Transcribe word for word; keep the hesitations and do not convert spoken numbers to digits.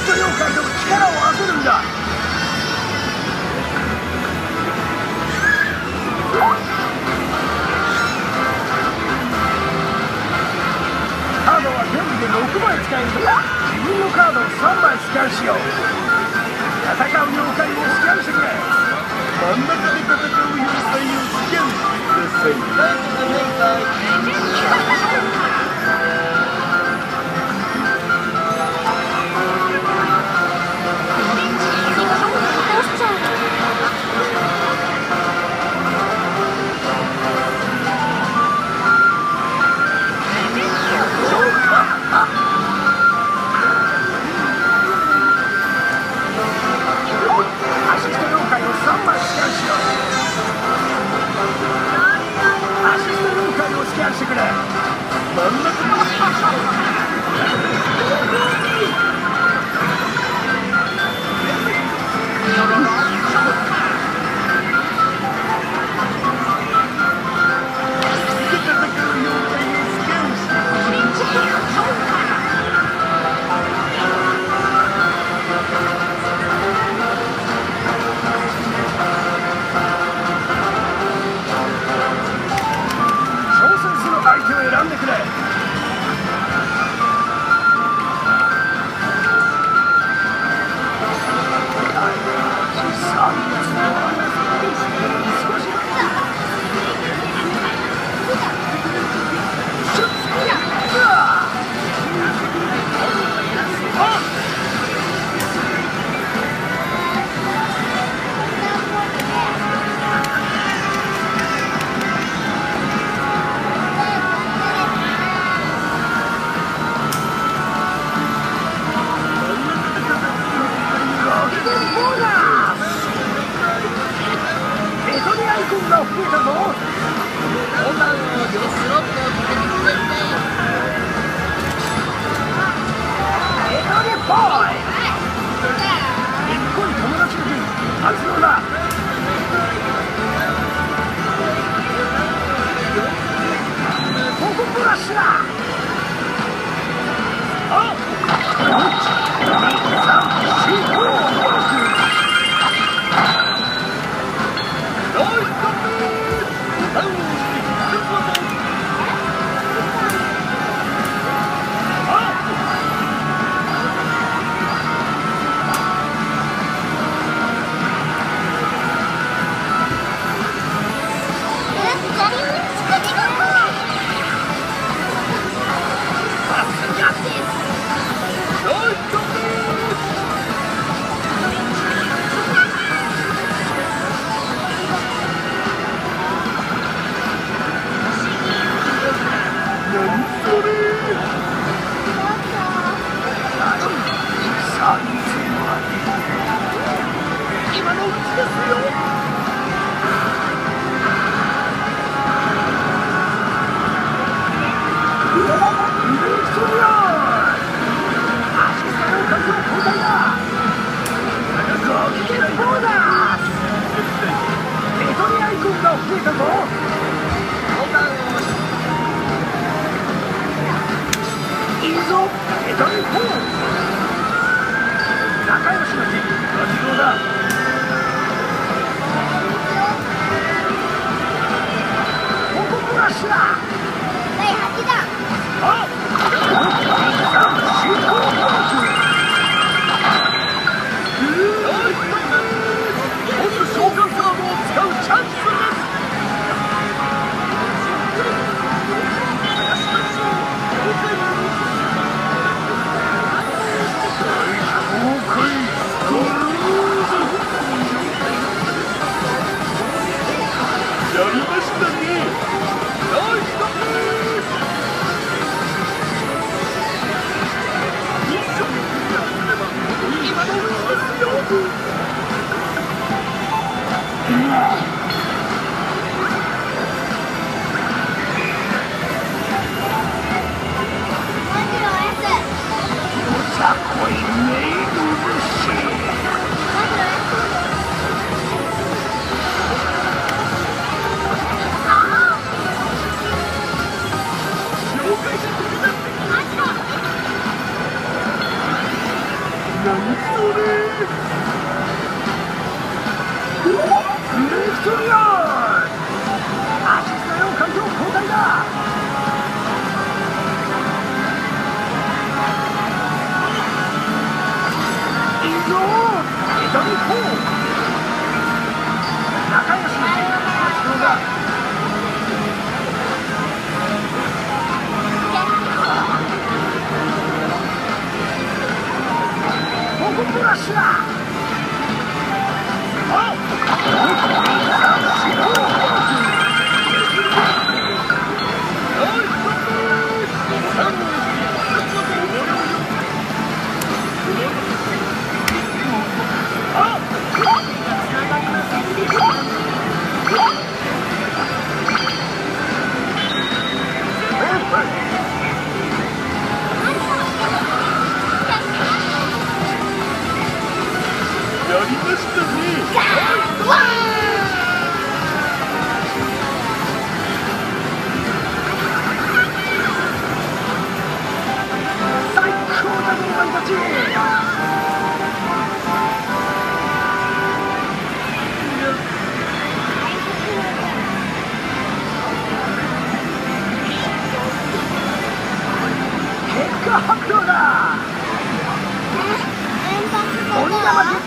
スト妖怪と力を合わせるんだ。カードは全部でろくまい使えるから、自分のカードをさんまいスキャンしよう。戦う妖怪をスキャンしてくれ。真ん中で戦う妖怪をスキャンしてください。してくれ。真ん中選んでくれ。 何それ。ビクトリアアシスト用環境交代だ。いいぞエドリフォー仲良しの活動だ。ココブラッシュだ。やりましたね。最高だぞお前たち。結果発表だ。鬼が負け